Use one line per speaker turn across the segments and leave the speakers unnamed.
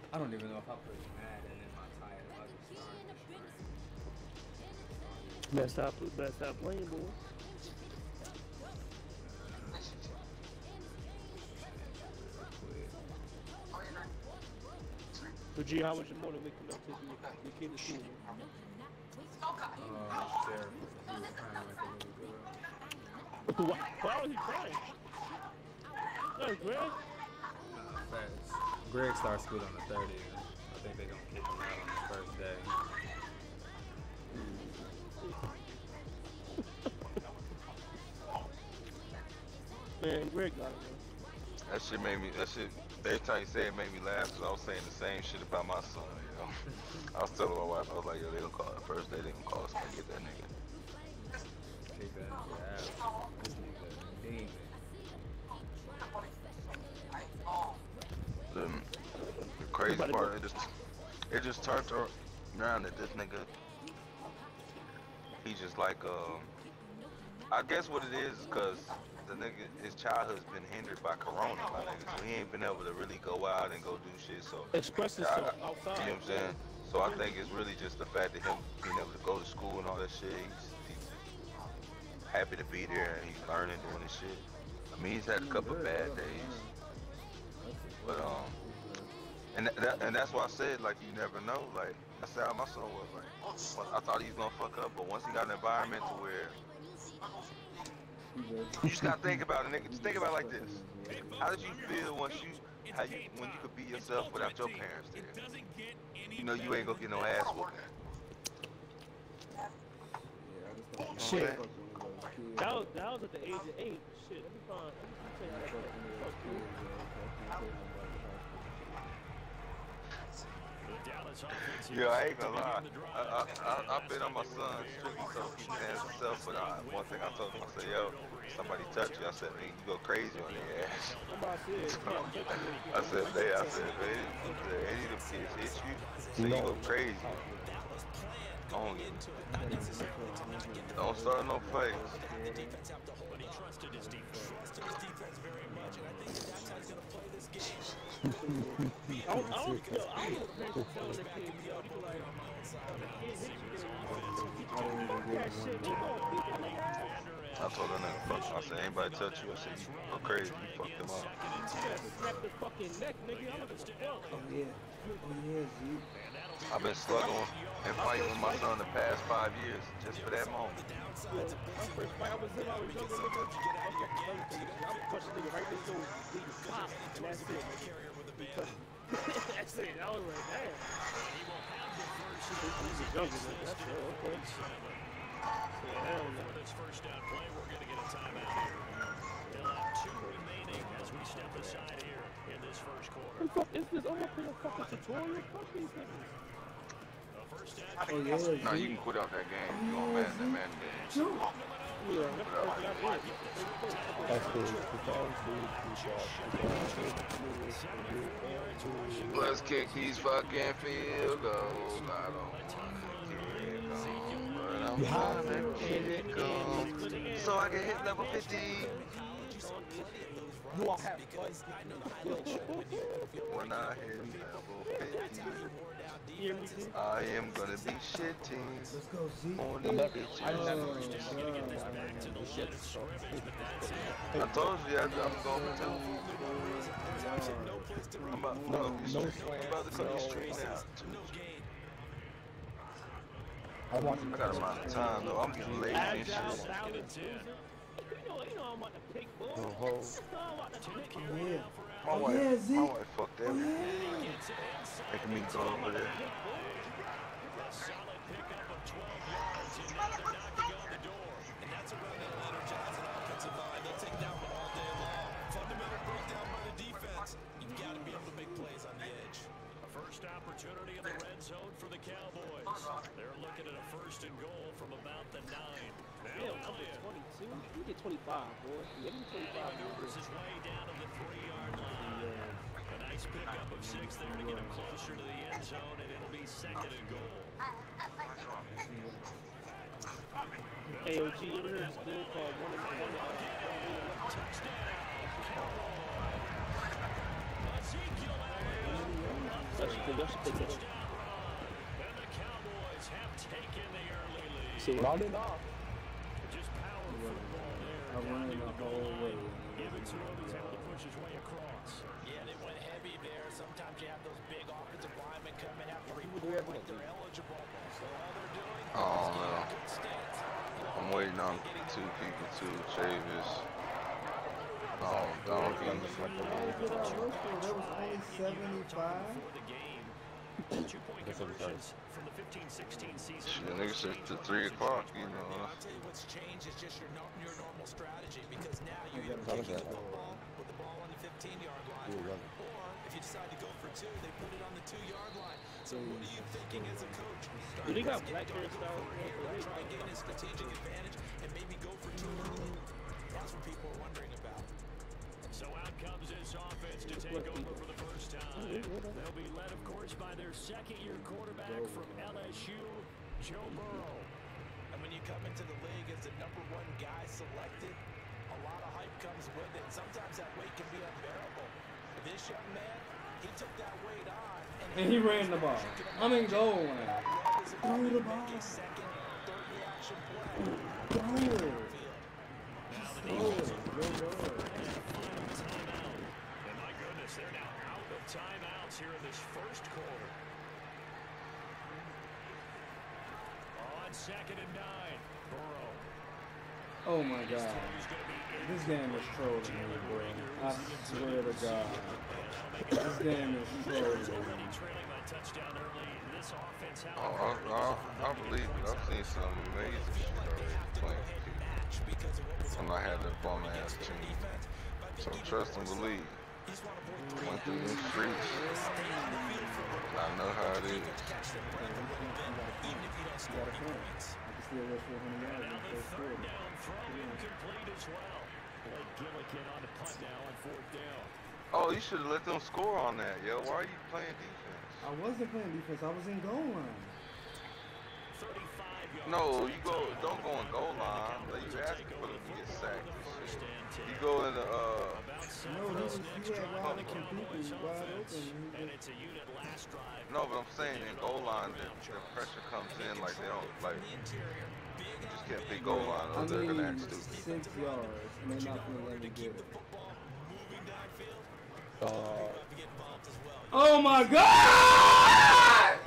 I don't even know if I put Madden in my title. I just started this stream.
Better stop playing, boy.
Change it real quick.
So, G, how was your morning waking up taking your kid to school, man?
Oh, it's terrible. He was crying like a little girl.
Why was he crying? Hey, Greg.
Nah, facts. Greg starts school on the 30th. I think they're gonna kick him out on the first day.
Man, Greg got it, man.
That shit made me. That shit. Every time you say it, made me laugh because I was saying the same shit about my son. You know, I was telling my wife, I was like, yo, they don't call it the first day. They gonna call us and get that nigga.
Kick that nigga out. This nigga a demon.
The crazy part, it just turned around that this nigga, he just like I guess what it is because the nigga, his childhood's been hindered by Corona, my nigga. So he ain't been able to really go out and go do shit. So
Express himself outside.
you know what I'm saying? So I think it's really just the fact that him being able to go to school and all that shit. He's happy to be there and he's learning, doing his shit. I mean, he's had a couple of bad days, but and that's why I said like you never know. Like that's how my son was. Like I thought he was gonna fuck up, but once he got an environment to where you just gotta think about it, nigga. Just think about it like this. How did you feel when you could be yourself without your parents there? You know you ain't gonna get no ass whooping.
Shit. That was at the age of 8. Shit, let me find. Let me tell you how that
Yeah, I ain't gonna lie. I've been on my son strictly so he can handle himself, but one thing I told him, I said, yo, somebody touch you, I said, man, you go crazy on their ass. I said, man, any of them kids hit you, so you go crazy. Don't start no fights.
The defense have to hold, but he trusted his defense. Trusted his defense very much, and I think that's how he's gonna play this game.
I don't know if the telling the kid, yo, he like,
I told her nigga, fuck him. I said, anybody touch you, I said, you go crazy, you fucked him up.
snap his fucking neck, nigga. I'm gonna
I've been struggling and fighting with my son the past 5 years just for that moment.
My first fight, I was younger, nigga. I was pushing nigga right this door, pop, and that's it. That's it. I was like, damn. He's a jungle, nigga. That's it. Okay.
For this first down play, we're going to get a timeout here. They'll have 2 remaining as we step aside here in this first quarter.
What the fuck is this? I'm up in a fucking tutorial. Fuck these niggas.
No, you can quit out that game. You don't man that man game. Let's kick these fucking field goals. I don't want to kick them, but I'm gonna kick them so I can hit level 50.
You all have fun.
When I hit level 50, I am gonna be shitting on these bitches. I told you I'm going to. I'm about to cut these streets out. I got a lot of time though. I'm getting lazy and shit.
You know I'm about to pick, boy.
My wife fucked everything. Making me go over there.
Solid pickup of 12 yards, and now they're knocking on the door. And that's a run that'll energize an offensive line. They'll take that one all day long. Fundamental breakdown by the defense. You've got to be able to make plays on the edge. First opportunity in the red zone for the Cowboys. They're looking at a first and goal from about the 9.
Damn, I'm at 22. You get 25, boy. Give me 25.
Maneuvers his way down to the 3-yard line. A nice pickup of 6 there to get him closer to the end zone, and it'll be second and goal.
AOG, you ever heard this thing called one and one?
Touchdown. Ezekiel Elliott. And the Cowboys have taken the early lead.
See, all in all.
Just power football there.
I ran the whole way.
Evans Roby's able to push his way across.
Yeah, they went heavy there. Sometimes you have those big offensive linemen come and have to report like they're eligible. So all they're doing is
Oh,
getting
no.
a good stance.
I'm waiting on two people too. Chavis. Oh, Donkey.
That was only 75.
For the game. 2-point conversions from the 15-16 season.
Shit, nigga said to 3 o'clock, you know.
I'll tell you what's changed is just your normal strategy, because now you either kick the football with the ball on the 15-yard line, or if you decide to go for 2, they put it on the 2-yard line. So what are you thinking as a coach?
Do they got black hairstyle?
Try and gain a strategic advantage and maybe go for 2 early. That's what people are wondering about.
So out comes this offense to take over for the first time. They'll be led, of course, by their second-year quarterback from LSU, Joe Burrow.
And when you come into the league as the #1 guy selected, a lot of hype comes with it. Sometimes that weight can be unbearable. This young man, he took that weight on.
And he ran the ball. I'm in goal line.
Throw the ball. A second, third reaction play.
Throw it.
And my goodness, they're now out of timeouts here in this first quarter. On 2nd and 9, Burrow.
Oh my God. This game is trolling me, bro. I swear to God. This game is trolling me.
Already trailing by touchdown early. This offense,
Oh, I believe it. I've seen some amazing shit already playing FIFA. And I had that bum ass team. So trust and believe. Went through the streets. I know how it is.
Still rush for 100 yards in
now
the
the
first
third
quarter.
down throw incomplete as well. Blake Gillikin on the punt now on 4th down.
Oh, you should have let them score on that, yo. Why are you playing defense?
I wasn't playing defense. I was in goal line.
35 yards.
No, you don't go in goal line. Like, you asking for them to get sacked and shit. You go in the
No, he had wide open people wide open.
And it's a unit last drive.
no, but I'm saying in goal line, the pressure comes in like they don't like. You just can't pick goal line, or they're gonna act stupid.
6 yards, and they're not gonna let me get it. Oh my God!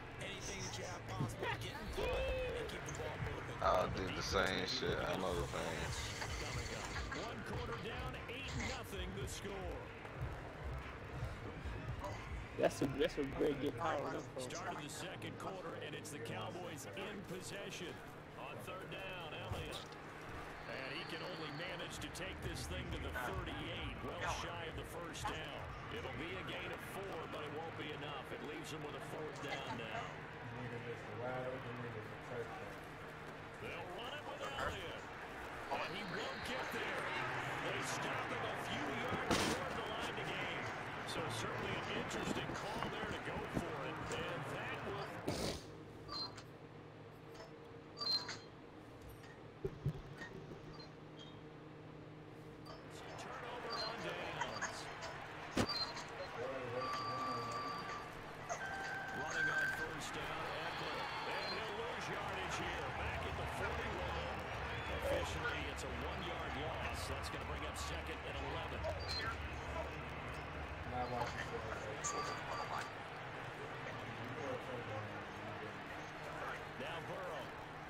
I did the same shit. I know the thing.
1 quarter down, 8-0 the score.
That's a great get power.
Start of the second quarter, and it's the Cowboys in possession. On 3rd down, Elliott. And he can only manage to take this thing to the 38, well shy of the first down. It'll be a gain of 4, but it won't be enough. It leaves him with a 4th down now. They'll run it with Elliott. And he won't get there. They stop him a few yards toward the line to gain. So certainly an interesting call there to go for it. And that will... Turnover on downs. Running on 1st down, Eckler. And he'll lose yardage here. Back at the 41. Officially, it's a 1-yard loss. That's going to bring up 2nd and 11. Now Burrow.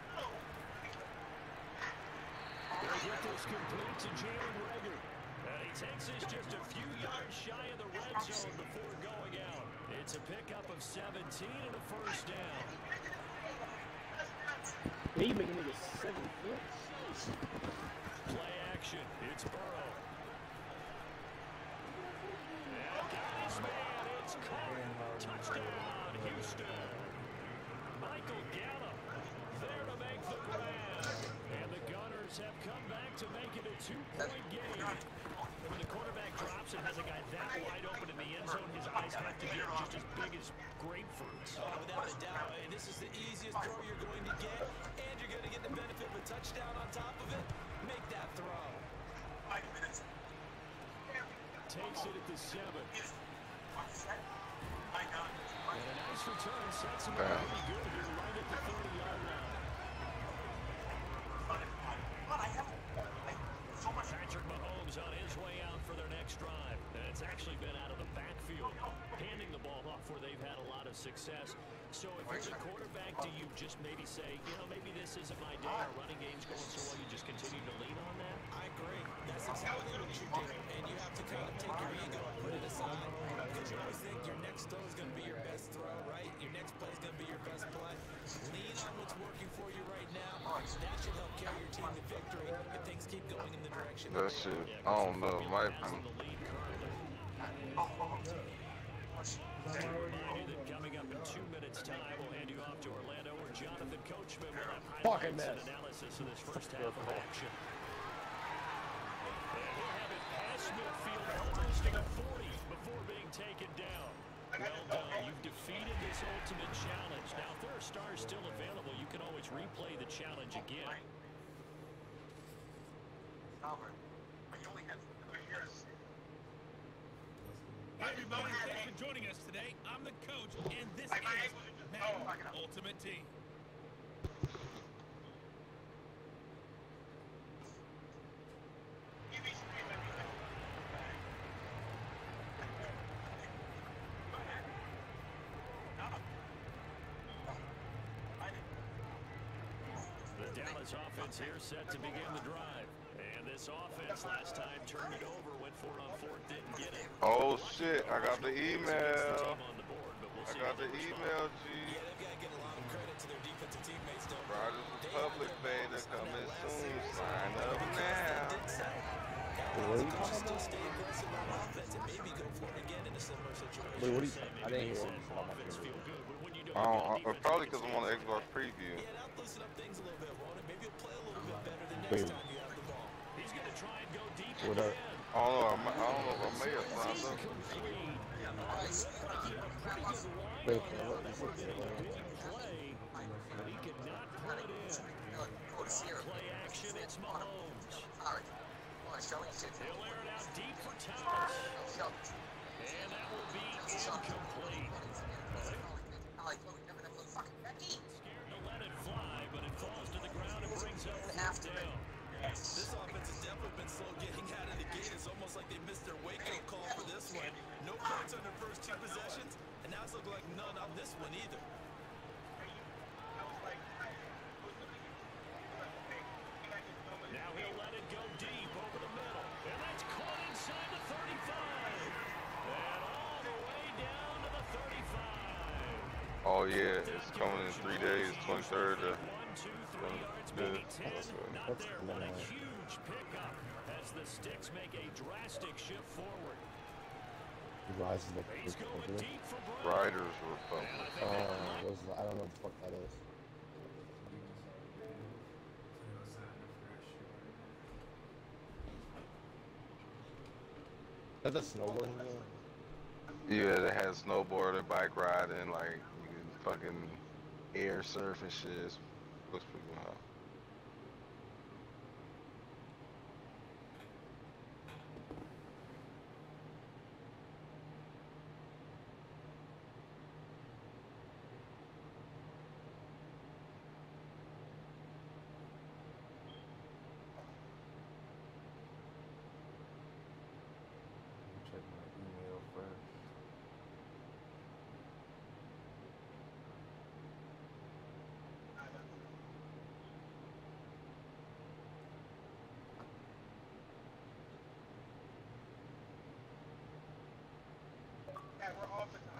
They'll get this complete to Jalen Reagor. And he takes this just a few yards shy of the red zone before going out. It's a pickup of 17 and a 1st down.
They making niggas 7 foot.
Play action. It's Burrow. And got his man. It's caught. Touchdown, Houston. Michael Gallup there to make the grab. And the Gunners have come back to make it a 2-point game. When the quarterback drops and has a guy that wide open in the end zone, his eyes have to get just as big as grapefruits.
Oh, without a doubt. And this is the easiest throw you're going to get, and you're going to get the benefit of a touchdown on top of it. Make that throw.
Takes it at the 7. And a nice return sets him up
Damn.
pretty good here right at the 30-yard line. Patrick Mahomes on his way out for their next drive. And it's actually been out of the backfield, handing the ball off where they've had a lot of success. So if you're the quarterback, do you just maybe say, you know, maybe this isn't my day, our running game's going so well, you just continue to lean on that?
I agree. That's exactly what you do. And you have to kind of take your ego and put it aside. Because you always think your next throw is going to be your best throw, right? Your next play is going to be your best play. Lean on what's working for you right now. That should help carry your team to victory if things keep going in the direction.
That shit, I don't know. Might
Has in the lead currently. Remind you that coming up in 2 minutes' time, we'll hand you off to Orlando, where Jonathan Coachman will have highlights and analysis of this first half of action. And he'll have it past midfield, almost to the 40 before being taken down. Well done. You've defeated this ultimate challenge. Now, if there are stars still available, you can always replay the challenge again.
Everybody, thanks for joining us today. I'm the coach, and this is Madden Ultimate Team.
The Dallas offense here set to begin the drive. And this offense last time turned it over, went for it on fourth, didn't get it.
Oh shit, I got the email.
On the board, but we'll
I
see
got
how
the
they
email,
respond.
G.
Yeah, they've got to get a lot of credit to their defensive teammates, though.
Riders Republic beta coming soon. Sign up now.
Still stay aggressive on offense and maybe go for it again in a similar situation.
Wait, what do you? I didn't hear
Said
what
offense feel good, but when you don't
I
have
don't,
defense,
probably
you
because
can
I'm on the
see
Xbox preview.
Yeah, that'll loosen up things a little bit, won't it? Maybe you'll play a little bit better the next
Wait.
time you have the ball.
He's going to try and go deep
What
again.
I don't know. I don't know if I may have signed up.
Complete. Looked like he had a pretty good line
Wait,
on
what
that
is
for
it?
a big play, but he could not pull it in. Play action, it's Mahomes. He'll air it out deep for Thomas. And that will be incomplete. Scared to let it fly, but it falls to the ground and brings up fourth down.
This offense has definitely been slow getting out of the gate. It's almost like they missed their wake-up call for this one. No points on their first two possessions, and now it's looking like none on this one either.
Now he'll let it go deep over the middle. And that's caught inside the 35. And all the way down to the 35.
Oh yeah, it's coming in 3 days, 23rd.
1, 2, 3 yards, maybe 10. Not there, but a huge pickup as the Sticks make a drastic shift forward.
Rise of the
He's going deep for Bryant.
Riders Republic.
I don't know what the fuck that is. That's a snowboarding game?
Yeah, they had snowboarding, bike riding, like you can fucking air surf and shit. Looks pretty wild.
Check my email first.
Yeah, we're off the time.